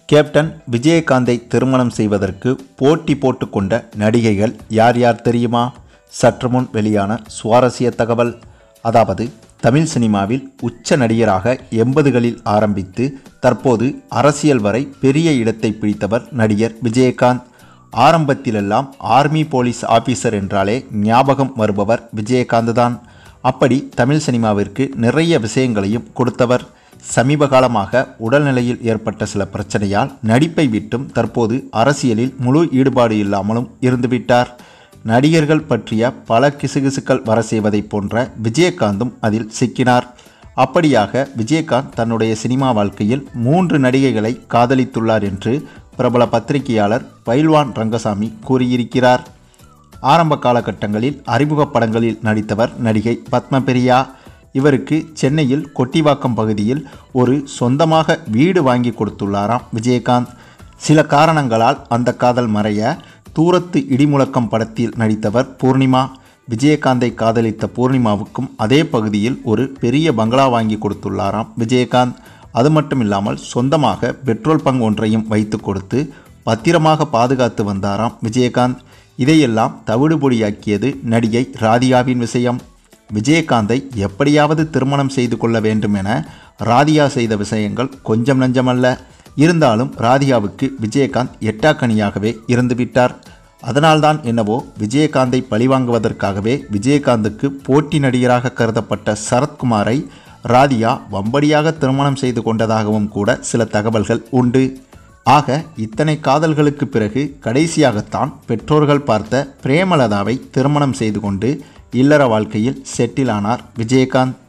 Captain விஜயகாந்தை திருமணம் செய்வதற்கு போட்டி போட்டுக்கொண்ட நடிகைகள் யார் யார் தெரியுமா? சற்று முன் வெளியான சுவாரஸ்ய தகவல். அதாவது தமிழ் சினிமாவில் உச்ச நடிகராக 80களில் ஆரம்பித்து தற்போது அரசியல் வரை பெரிய இடத்தை பிடித்தவர் நடிகர் விஜயகாந்த். ஆரம்பத்திலெல்லாம் ஆர்மி போலீஸ் ஆபீசர் என்றாலே ஞாபகம் வருபவர் விஜயகாந்த் தான். அப்படி தமிழ் சினிமாவிற்கு நிறைய விஷயங்களையும் கொடுத்தவர். சமீப காலமாக உடல்நிலையில் ஏற்பட்ட சில பிரச்சனையால் நடிப்பை விட்டும் தற்போது அரசியலில் முழு ஈடுபாடு இல்லாமலும் இருந்துவிட்டார். நடிகர்கள் பற்றிய பல கிசுகிசுக்கள் வர செய்வதைப் போன்ற விஜயகாந்தும் அதில் சிக்கினார். அப்படியாக விஜயகாந்த் தன்னுடைய சினிமா வாழ்க்கையில் 3 நடிகைகளை காதலித்துள்ளார் என்று பிரபல பத்திரிகையாளர் பைல்வான் ரங்கசாமி கூறியிருக்கிறார். ஆரம்ப காலகட்டங்களில் அறிமுக படங்களில் நடித்தவர் நடிகை பத்மபிரியா. இவருக்கு சென்னையில் கொட்டிவாக்கம் பகுதியில் ஒரு சொந்தமாக வீடு வாங்கி கொடுத்துள்ளாராம் விஜயகாந்த். சில காரணங்களால் அந்த காதல் மறைய தூரத்து இடிமுழக்கம் படத்தில் நடித்தவர் பூர்ணிமா. விஜயகாந்தை காதலித்த பூர்ணிமாவுக்கும் அதே பகுதியில் ஒரு பெரிய பங்களா வாங்கி கொடுத்துள்ளாராம் விஜயகாந்த். அது மட்டும் இல்லாமல் சொந்தமாக பெட்ரோல் பங்க் ஒன்றையும் வைத்து கொடுத்து பத்திரமாக பாதுகாத்து வந்தாராம் விஜயகாந்த். இதையெல்லாம் தவிடுபொடியாக்கியது நடிகை ராதிகாவின் விஷயம். விஜயகாந்தை எப்படியாவது திருமணம் செய்து கொள்ள வேண்டும் என ராதிகா செய்த விஷயங்கள் கொஞ்சம் நஞ்சமல்ல. இருந்தாலும் ராதிகாவுக்கு விஜயகாந்த் எட்டாக்கனியாகவே இருந்துவிட்டார். அதனால்தான் என்னவோ விஜயகாந்தை பழிவாங்குவதற்காகவே விஜயகாந்துக்கு போட்டி நடிகராக கருதப்பட்ட சரத்குமாரை ராதிகா வம்படியாக திருமணம் செய்து கொண்டதாகவும் கூட சில தகவல்கள் உண்டு. ஆக இத்தனை காதல்களுக்கு பிறகு கடைசியாகத்தான் பெற்றோர்கள் பார்த்த பிரேமலதாவை திருமணம் செய்து கொண்டு இல்லற வாழ்க்கையில் செட்டில் ஆனார் விஜயகாந்த்.